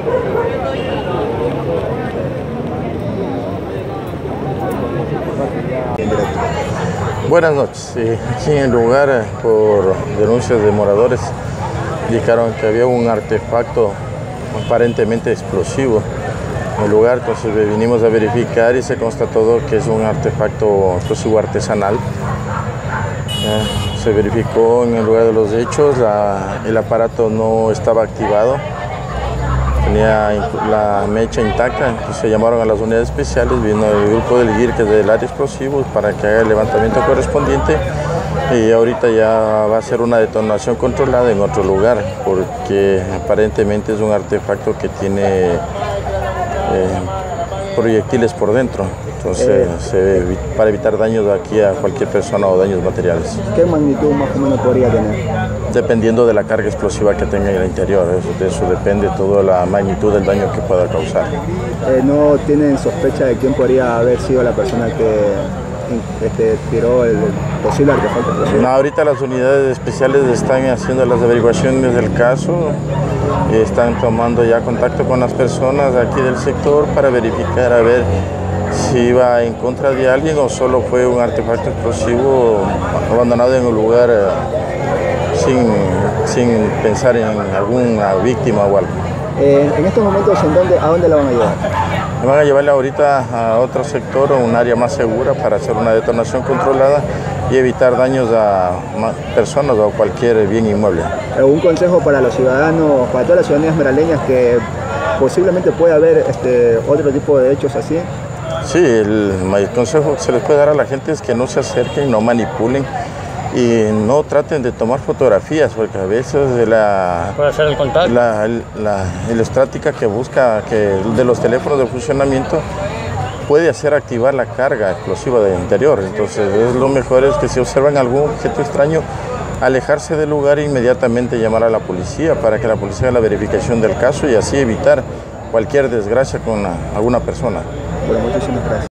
Buenas noches. Aquí en el lugar, por denuncias de moradores, indicaron que había un artefacto aparentemente explosivo en el lugar. Entonces vinimos a verificar y se constató que es un artefacto explosivo artesanal. Se verificó en el lugar de los hechos, el aparato no estaba activado, tenía la mecha intacta. Entonces se llamaron a las unidades especiales, vino el grupo del GIR, que es del área explosivos, para que haga el levantamiento correspondiente, y ahorita ya va a ser una detonación controlada en otro lugar, porque aparentemente es un artefacto que tiene proyectiles por dentro. Entonces, para evitar daños aquí a cualquier persona o daños materiales. ¿Qué magnitud más o menos podría tener? Dependiendo de la carga explosiva que tenga en el interior, de eso depende toda la magnitud del daño que pueda causar. ¿No tienen sospecha de quién podría haber sido la persona que tiró el posible artefacto explosivo? No, ahorita las unidades especiales están haciendo las averiguaciones del caso, y están tomando ya contacto con las personas aquí del sector para verificar a ver si iba en contra de alguien o solo fue un artefacto explosivo abandonado en un lugar sin pensar en alguna víctima o algo. En estos momentos, ¿a dónde la van a llevar? Van a llevarla ahorita a otro sector o un área más segura para hacer una detonación controlada y evitar daños a personas o cualquier bien inmueble. ¿Un consejo para los ciudadanos, para todas las ciudadanías esmeraldeñas, que posiblemente pueda haber otro tipo de hechos así? Sí, el consejo que se les puede dar a la gente es que no se acerquen, no manipulen y no traten de tomar fotografías, porque a veces puede hacer el contacto. La estática que busca de los teléfonos de funcionamiento puede hacer activar la carga explosiva del interior. Entonces lo mejor es que si observan algún objeto extraño, alejarse del lugar e inmediatamente llamar a la policía para que la policía haga la verificación del caso y así evitar cualquier desgracia con alguna persona. Bueno, muchísimas gracias.